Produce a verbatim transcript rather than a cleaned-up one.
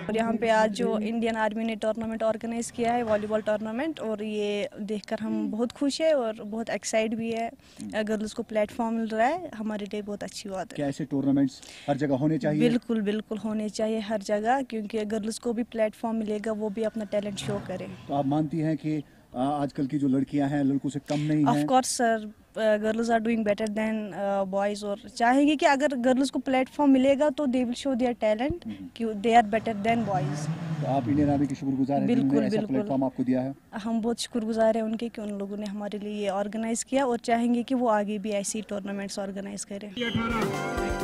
और यहाँ पे आज जो इंडियन आर्मी ने टूर्नामेंट ऑर्गेनाइज किया है, वॉलीबॉल टूर्नामेंट, और ये देखकर हम बहुत खुश है और बहुत एक्साइट भी है। अगर उसको प्लेटफॉर्म मिल रहा है हमारे लिए बहुत अच्छी बात है। क्या ऐसे टूर्नामेंट्स हर जगह होने चाहिए? बिल्कुल बिल्कुल होने चाहिए हर जगह, क्योंकि गर्ल्स को भी प्लेटफॉर्म मिलेगा, वो भी अपना टैलेंट शो करें। तो आप मानती हैं कि आजकल की जो लड़कियां हैं लड़कों से कम नहीं हैं? Of course sir, girls are doing better than boys, और चाहेंगे कि अगर गर्ल्स को प्लेटफॉर्म मिलेगा तो they will show their talent कि they are better than boys. तो आप इंडियन आर्मी के शुक्रगुजार हैं जिन्होंने ऐसा प्लेटफॉर्म आपको दिया है? हम बहुत शुक्रगुजार हैं उनके कि उन लोगों ने हमारे लिए ये ऑर्गेनाइज़ किया, और चाहेंगे कि वो आगे भी ऐसी टूर्नामेंट्स ऑर्गेनाइज करें।